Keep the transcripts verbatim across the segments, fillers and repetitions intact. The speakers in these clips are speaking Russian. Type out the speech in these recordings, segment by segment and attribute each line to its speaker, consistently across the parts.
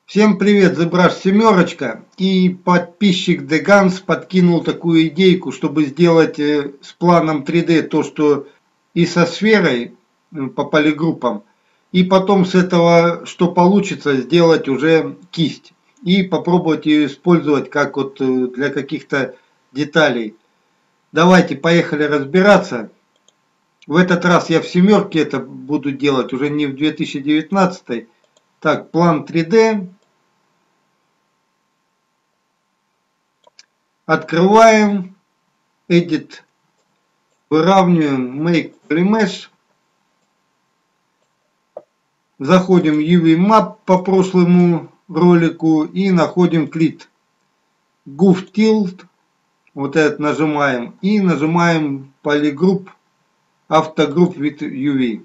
Speaker 1: Всем привет, ZBrush семерочка, и подписчик Деганс подкинул такую идейку, чтобы сделать э, с планом три дэ то, что и со сферой э, по полигруппам, и потом с этого, что получится, сделать уже кисть и попробовать ее использовать как вот э, для каких-то деталей. Давайте, поехали разбираться. В этот раз я в семерке это буду делать, уже не в две тысячи девятнадцатой. Так, план три дэ. Открываем, Edit, выравниваем, Make Polymesh. Заходим в ю ви Map по прошлому ролику и находим клит. Goof Tilt, вот этот нажимаем и нажимаем Polygroup, Автогрупп with ю ви.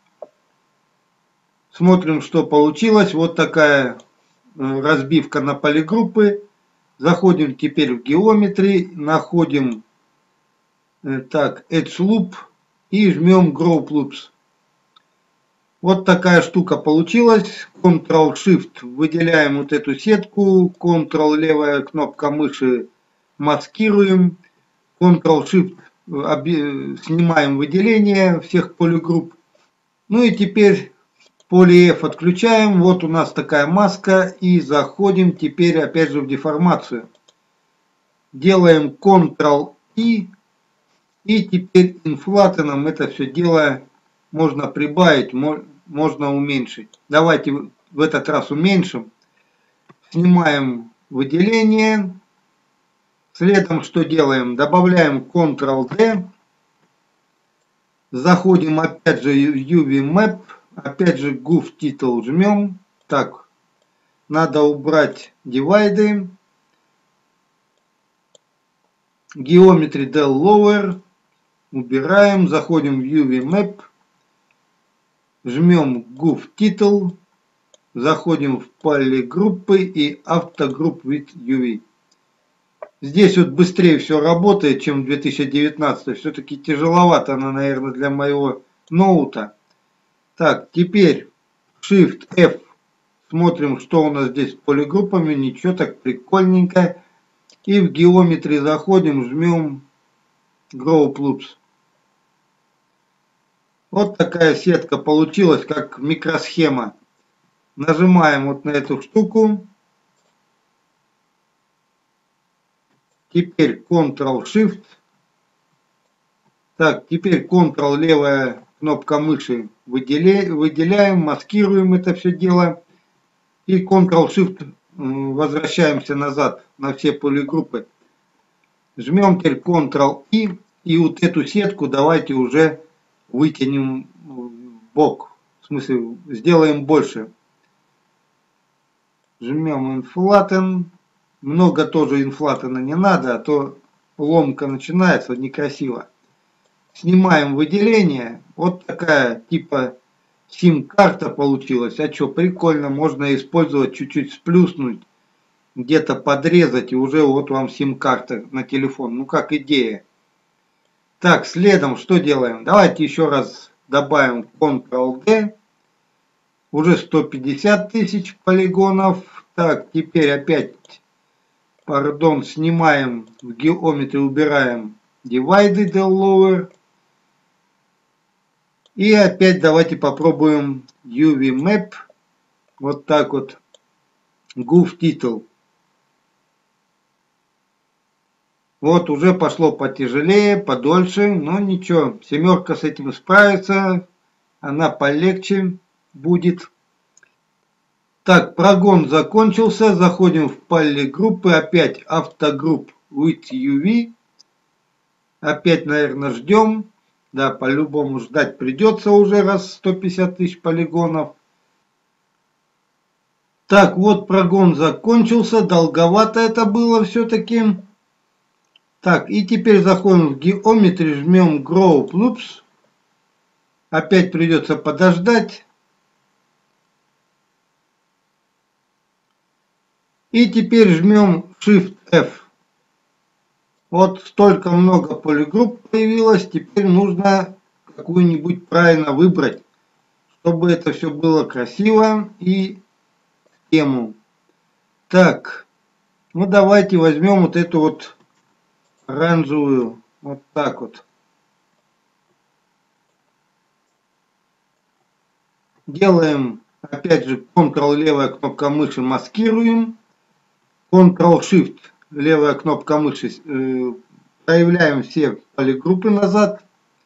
Speaker 1: Смотрим, что получилось. Вот такая разбивка на полигруппы. Заходим теперь в Geometry, находим так, Edge Loop и жмем Group Loops. Вот такая штука получилась. Ctrl-Shift выделяем вот эту сетку. Ctrl левая кнопка мыши маскируем. Ctrl-Shift снимаем выделение всех полигрупп. Ну и теперь Poly-F отключаем. Вот у нас такая маска. И заходим теперь опять же в деформацию. Делаем Ctrl-I. И теперь инфлатеном это все дело можно прибавить, можно уменьшить. Давайте в этот раз уменьшим. Снимаем выделение. Следом что делаем? Добавляем Ctrl-D. Заходим опять же в ю ви Map. Опять же Goof Title жмем. Так, надо убрать дивайды. Geometry Del Lower. Убираем. Заходим в ю ви Map. Жмем Goof Title. Заходим в полигруппы и Автогрупп with ю ви. Здесь вот быстрее все работает, чем в две тысячи девятнадцатом. Все-таки тяжеловато она, наверное, для моего ноута. Так, теперь Shift-F. Смотрим, что у нас здесь с полигруппами. Ничего, так прикольненько. И в Geometry заходим, жмем Group Loops. Вот такая сетка получилась, как микросхема. Нажимаем вот на эту штуку. Теперь Ctrl-Shift. Так, теперь Ctrl левая кнопка мыши выделяем, выделяем, маскируем это все дело. И Ctrl-Shift возвращаемся назад на все полигруппы. Жмем теперь Ctrl-I. И вот эту сетку давайте уже вытянем в бок. В смысле, сделаем больше. Жмем Inflatten. Много тоже инфлатена не надо, а то ломка начинается некрасиво. Снимаем выделение. Вот такая типа сим-карта получилась. А что, прикольно, можно использовать, чуть-чуть сплюснуть, где-то подрезать, и уже вот вам сим-карта на телефон. Ну как идея. Так, следом что делаем? Давайте еще раз добавим Ctrl-D. Уже сто пятьдесят тысяч полигонов. Так, теперь опять, пардон, снимаем в Geometry, убираем Divide Del Lower. И опять давайте попробуем ю ви Map. Вот так вот. Goof Title. Вот уже пошло потяжелее, подольше, но ничего. Семерка с этим справится. Она полегче будет. Так, прогон закончился. Заходим в полигруппы. Опять Автогрупп with ю ви. Опять, наверное, ждем. Да, по-любому ждать придется уже, раз сто пятьдесят тысяч полигонов. Так, вот прогон закончился. Долговато это было все-таки. Так, и теперь заходим в Geometry, жмем Group Loops. Опять придется подождать. И теперь жмем Shift-F. Вот столько много полигрупп появилось. Теперь нужно какую-нибудь правильно выбрать, чтобы это все было красиво и в тему. Так, ну давайте возьмем вот эту вот оранжевую, вот так вот. Делаем, опять же, Ctrl левая кнопка мыши, маскируем. Ctrl-Shift левая кнопка мыши, э, проявляем все полигруппы назад.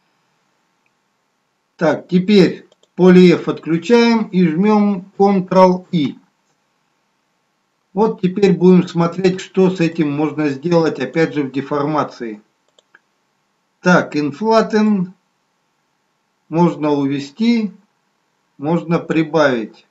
Speaker 1: Так, теперь поле F отключаем и жмем Ctrl-I. Вот теперь будем смотреть, что с этим можно сделать, опять же, в деформации. Так, Inflatten можно увести, можно прибавить.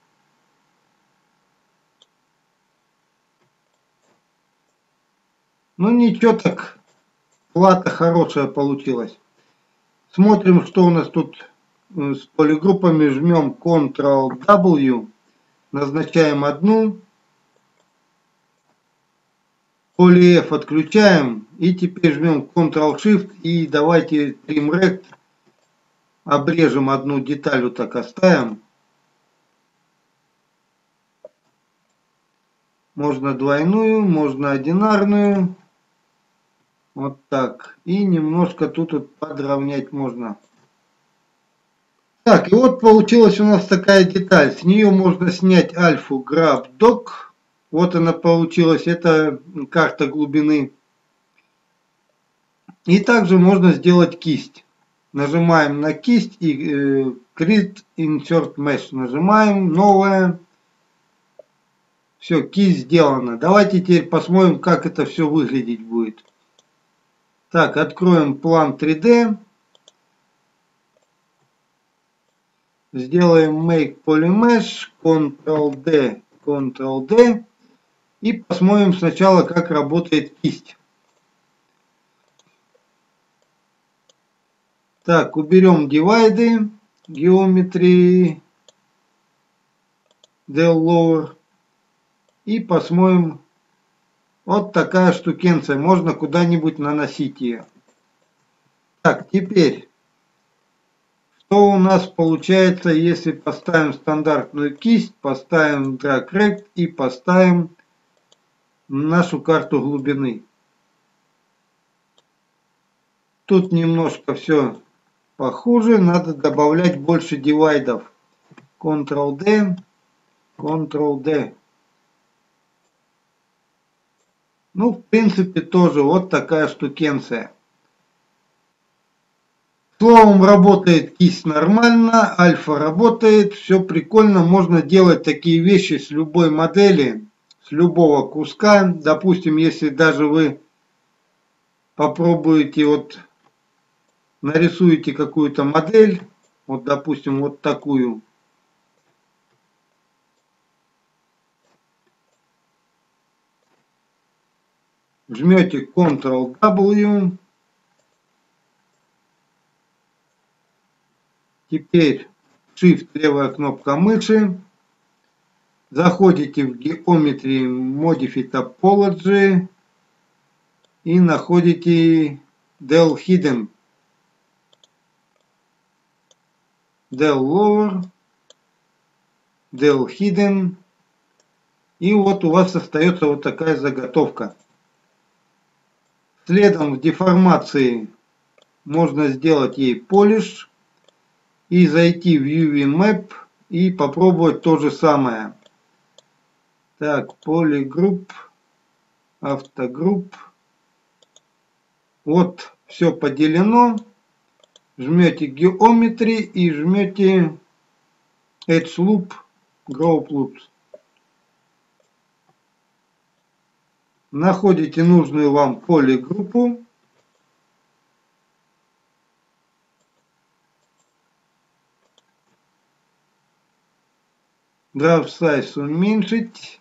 Speaker 1: Ну ничего так, плата хорошая получилась. Смотрим, что у нас тут с полигруппами. Жмем Ctrl-W, назначаем одну. Поле F отключаем и теперь жмем Ctrl-Shift и давайте Trim Rect обрежем одну деталь, вот так оставим. Можно двойную, можно одинарную. Вот так. И немножко тут вот подровнять можно. Так, и вот получилась у нас такая деталь. С нее можно снять альфу Grab Dock. Вот она получилась. Это карта глубины. И также можно сделать кисть. Нажимаем на кисть и э, Create Insert Mesh. Нажимаем. Новое. Все, кисть сделана. Давайте теперь посмотрим, как это все выглядеть будет. Так, откроем план три дэ. Сделаем Make Polymesh. Ctrl-D, Ctrl-D. И посмотрим сначала, как работает кисть. Так, уберем дивайды. Geometry. Del Lower. И посмотрим. Вот такая штукенция. Можно куда-нибудь наносить ее. Так, теперь. Что у нас получается, если поставим стандартную кисть, поставим Drag Rect и поставим нашу карту глубины. Тут немножко все похуже. Надо добавлять больше дивайдов. Ctrl-D, Ctrl-D. Ну, в принципе, тоже вот такая штукенция. Словом, работает кисть нормально, альфа работает, все прикольно. Можно делать такие вещи с любой модели, с любого куска. Допустим, если даже вы попробуете, вот нарисуете какую-то модель, вот допустим, вот такую. Жмете Ctrl-W. Теперь Shift левая кнопка мыши. Заходите в Geometry Modify Topology и находите Del Hidden. Del Lower. Del Hidden. И вот у вас остается вот такая заготовка. Следом в деформации можно сделать ей Polish. И зайти в ю ви Map и попробовать то же самое. Так, Polygroup, Автогрупп. Вот все поделено. Жмете Geometry и жмете Edge Loop, Group Loops. Находите нужную вам полигруппу. Draft Size уменьшить.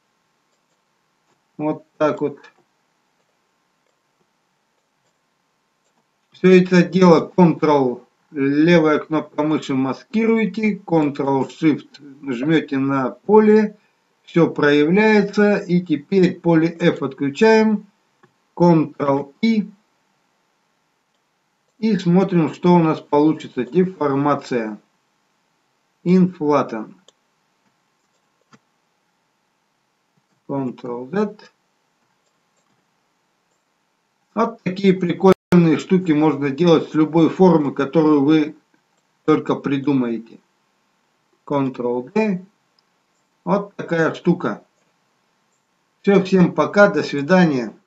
Speaker 1: Вот так вот. Все это дело Ctrl, левая кнопка мыши маскируете, Ctrl-Shift жмете на поле, все проявляется. И теперь поле F отключаем, Ctrl-I и смотрим, что у нас получится. Деформация. Inflatten. контрол зет. Вот такие прикольные штуки можно делать с любой формы, которую вы только придумаете. контрол дэ. Вот такая штука. Все, всем пока, до свидания.